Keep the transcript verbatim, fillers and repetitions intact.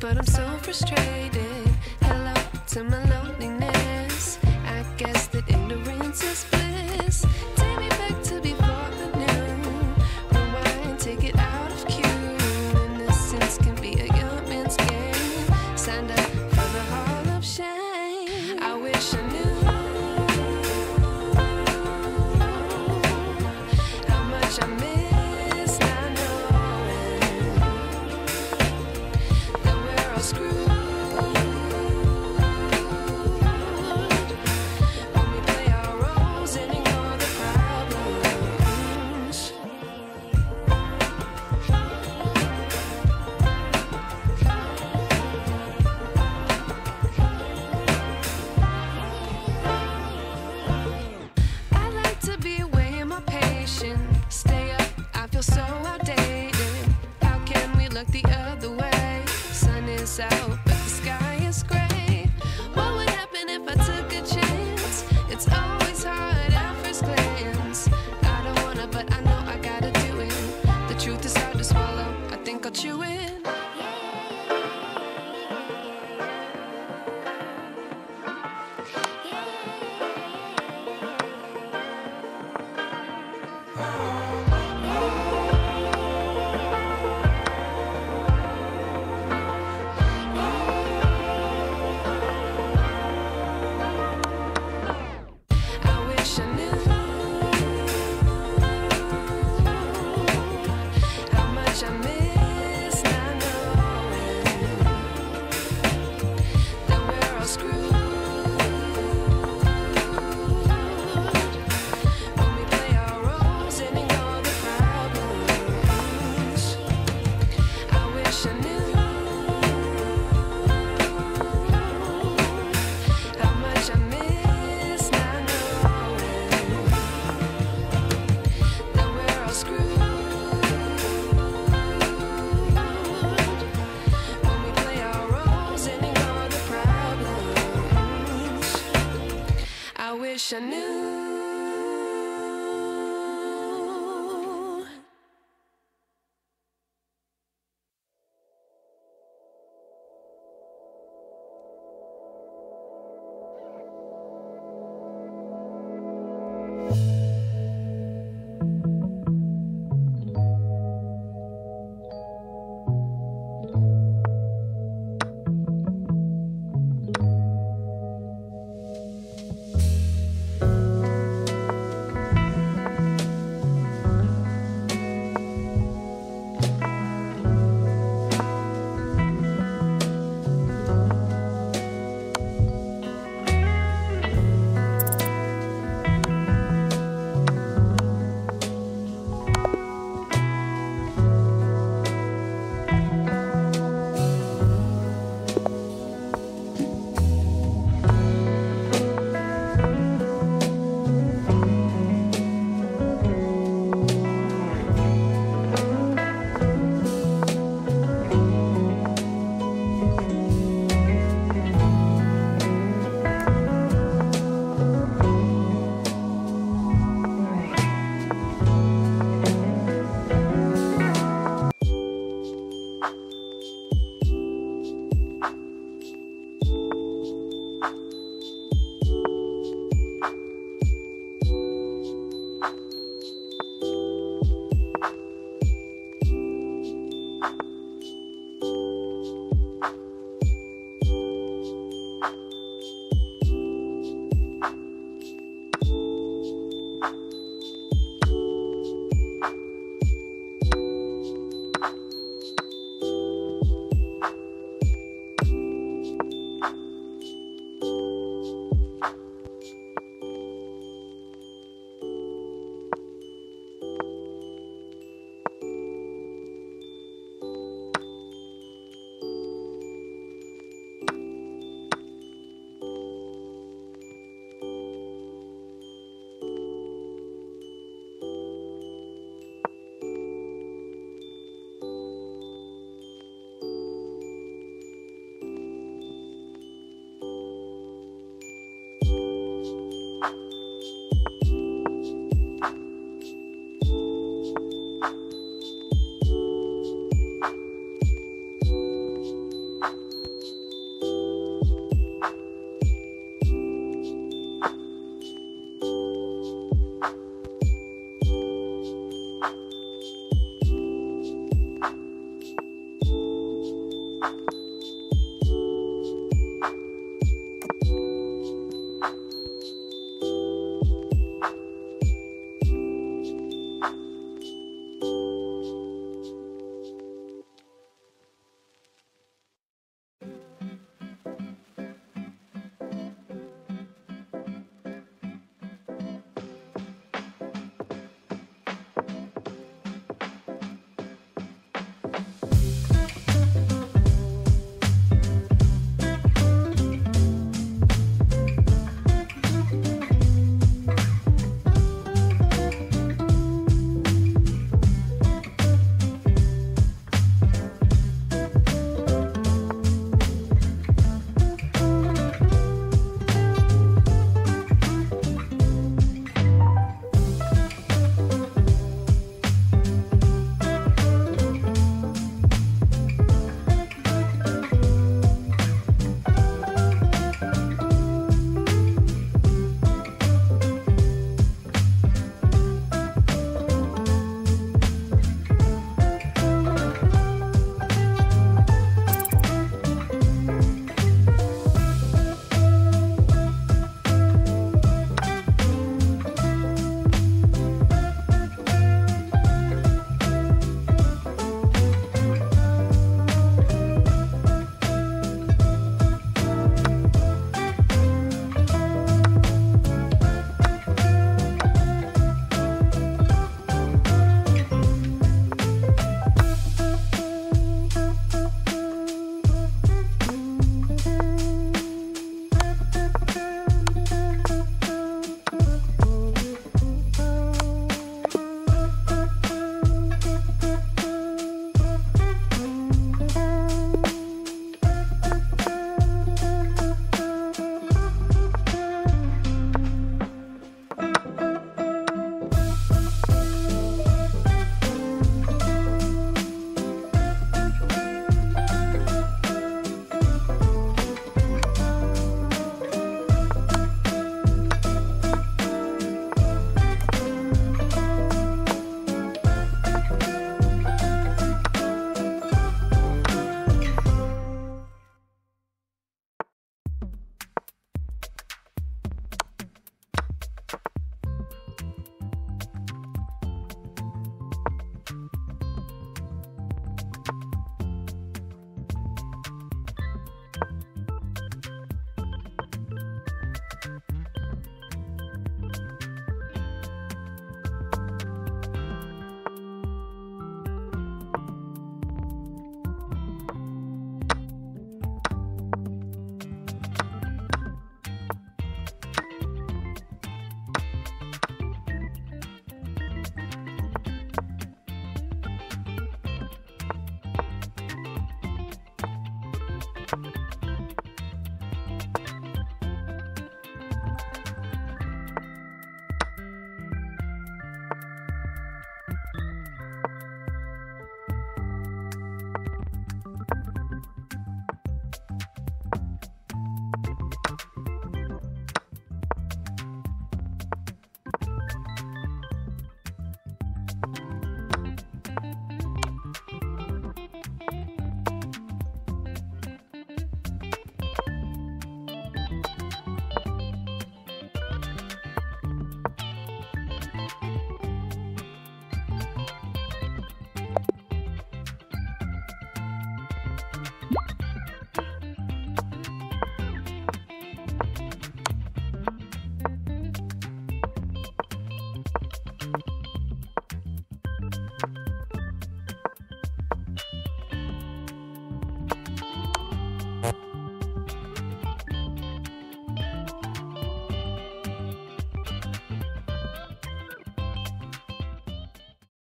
but I'm so frustrated. Hello to my loneliness. I guess that ignorance is bliss. Take me back to before I knew. Rewind, take it out of cue. Innocence can be a young man's game. Signed up for the hall of shame. I wish I knew how much I miss. Stay up, I feel so outdated. How can we look the other way? Sun is out, but the sky is gray. What would happen if I took a chance? It's always hard at first glance. I don't wanna, but I know I gotta do it. The truth is hard to swallow, I think I'll chew it. I wish I knew.